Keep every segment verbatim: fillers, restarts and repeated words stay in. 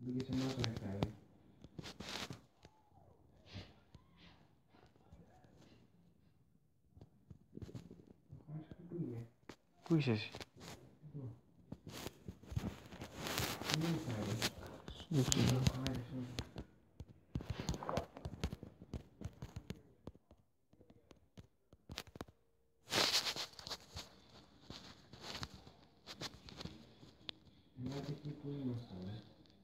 Πήγε σε εμάς λεφτάρι. Πού είσαι εσύ? Δεν ξέρω. Ελάτε εκεί που ήμασταν.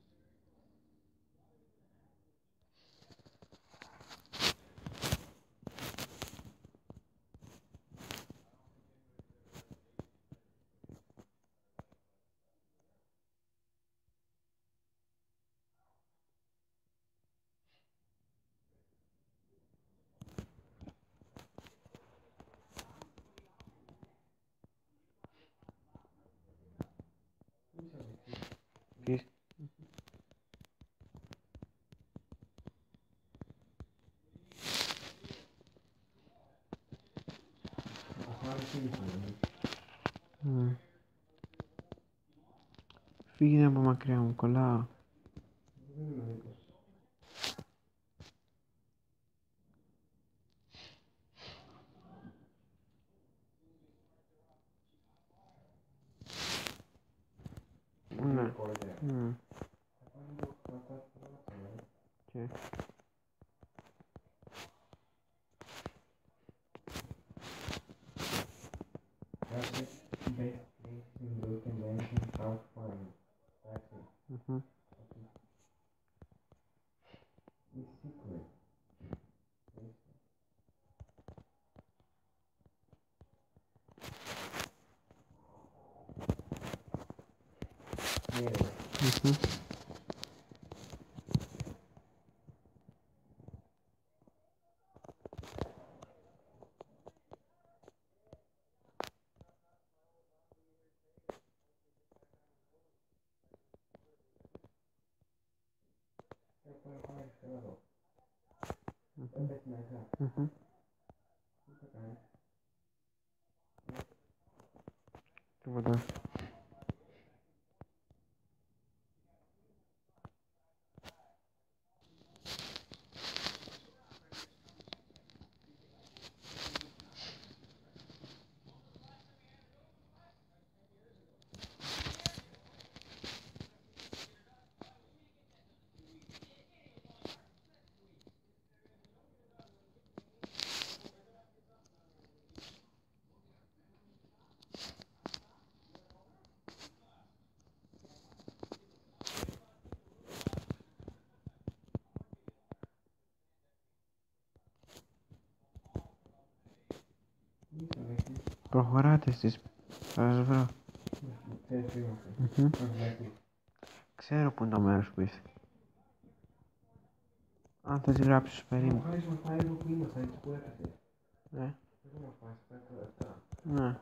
Ποιος? Mm. Φύγε από μακριά μου, κολλάω. Ναι. Mm. Και... That's it. Best place in BrokenKens in South Farm. That's it. Mm-hmm. It's secret. Yeah. Mm-hmm. Mm-hmm. Τίποτα. Προχωράτε στις... Θα σας βρω. Mm-hmm. Ξέρω που είναι το μέρος που είσαι. Αν θες γράψεις περίμενε. Ναι. Ναι.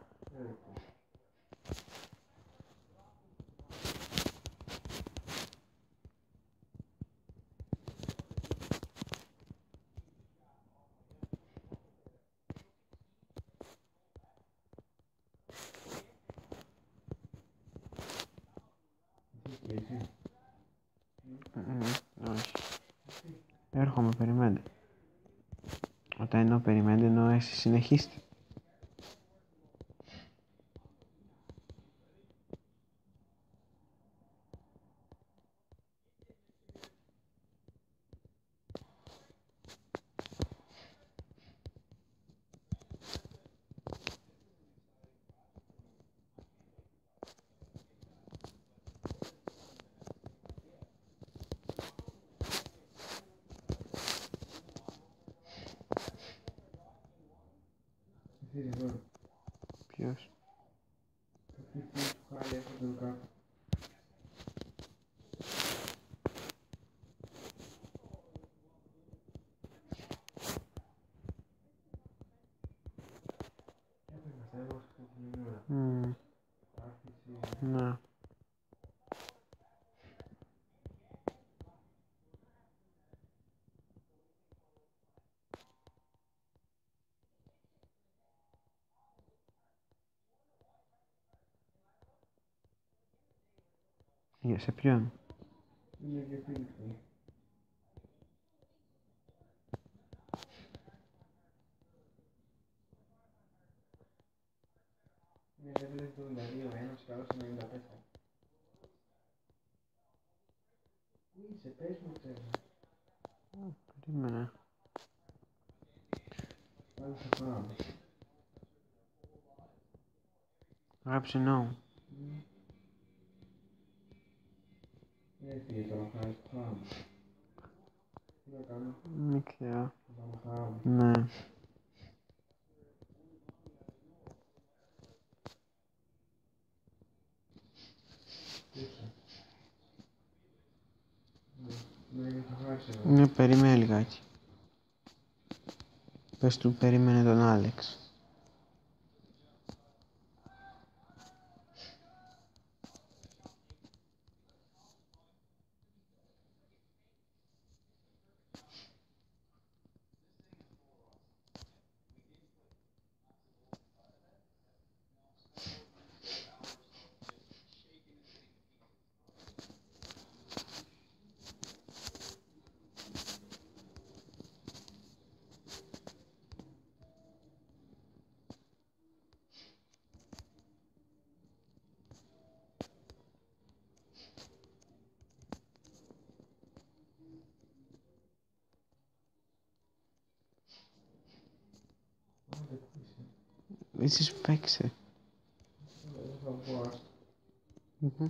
Όχι. Έρχομαι, περιμένετε. Όταν εννοώ περιμένετε, εννοώ εσείς συνεχίστε. Ποιος? Mm. Ναι. Για σε ποιον? Είναι και φίλτροι. Είναι level εβδομήντα δύο, ένας και άλλος ενενήντα τέσσερα. Πού είσαι, πες μου ξέρω. Περίμενε. Πάλι θα πάω. Γράψε no. Έφυγε τώρα, χάρη του χάμου. Τι να κάνω. Μη ξέρω. Θα πάμε χάμου. Ναι. Πού είσαι. Ναι, είναι το χάρης εδώ. Ναι, περίμενε λιγάκι. Πες του περίμενε τον Άλεξ. Άντε, πού είσαι. Εσύ σπέξε. Δεν θα βγω, άστο. Μμμ.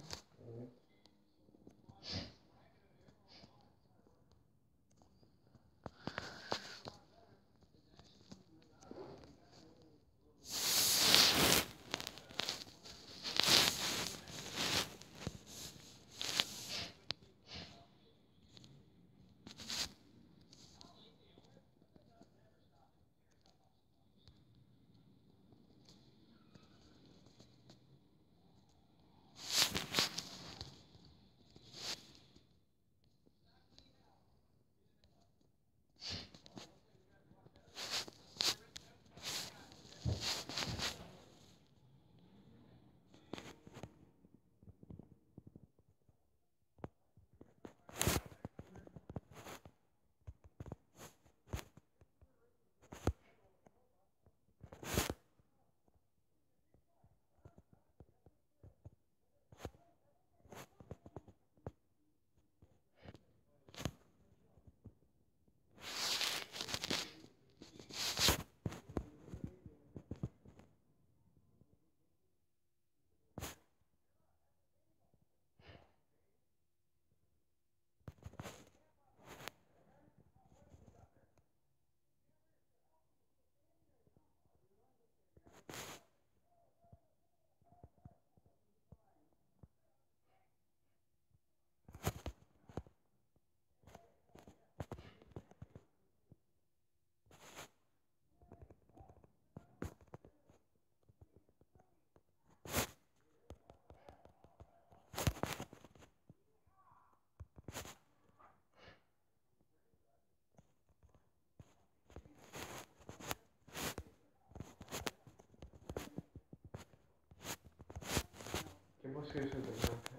Και πώς ήρθατε εδώ.